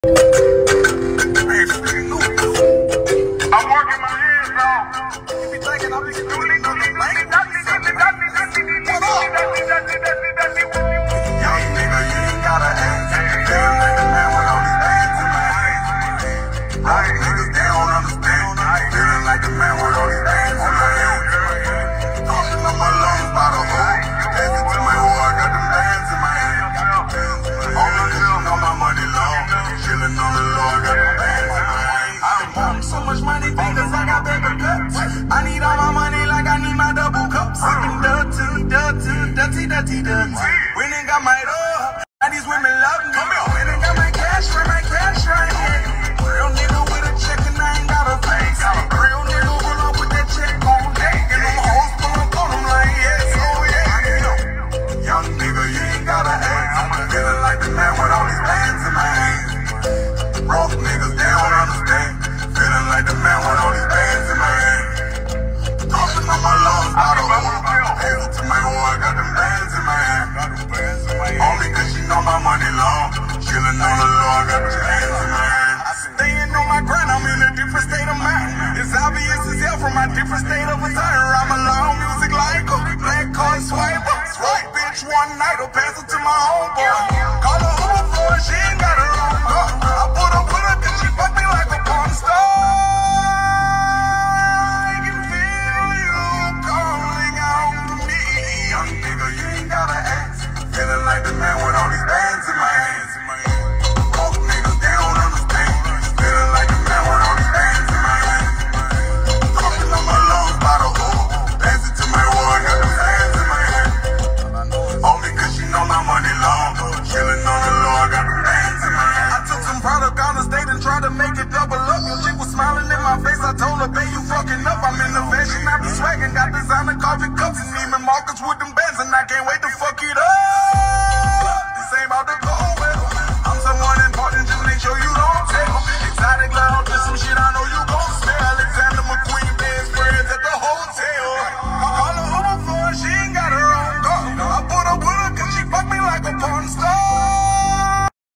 working my hands off. You be thinking I'm just doing it. Young nigga, you ain't gotta ask. Feeling like the man with all these bands in my hands. All these niggas, they don't understand. Feeling like the man with all these bands in my hands. Talking on my lungs by the hole. Dancing to my hoe, I got them bands in my hands. All the niggas know my money long. Chilling on the low, I got them bands in my hands. I'm pumping so much money, fingers, I got paper cuts. I need all my money like I need my double cup. Sipping dirty. When they got my door, all these women love me. When they got my cash right here. Real nigga with a check and I ain't got a face. Real nigga pull up with that check on deck. And them hoes pull up on them like yes, oh yeah. Young nigga, you ain't gotta ask. I'm feeling like the man with all these bands in my hands. Broke niggas, they don't understand. Feeling like the man with all these bands in my hands. Talking on my lungs, I don't know. Hazel to my hoe, I got them bands in my hand. Only cause she know my money long. Chillin' on the low, I got them bands in my hand. Staying on my grind, I'm in a different state of mind. It's obvious as hell from my different state of attire. I'm a loud music like a black card swiper. Swipe bitch one night, or pass it to my homeboy. Call her Uber for her, she ain't got her own car. I put up with her, then she fuck me like a porn star. Feeling like the man with all these bands in my hands. Broke niggas, they don't understand. Feeling like the man with all these bands in my hands. Talking on my lungs by the hole. Dancing to my hoe, I got them bands in my hand. Only cause she know my money long. Chilling on the low, I got them bands in my hand. I took some product on the stage and tried to make it double up. She was smiling in my face, I told her, babe, you fucking up. I'm in the fashion, I be swagging. Got designer coffee cups and Neiman Marcus with them bands, and I can't wait to fuck it up.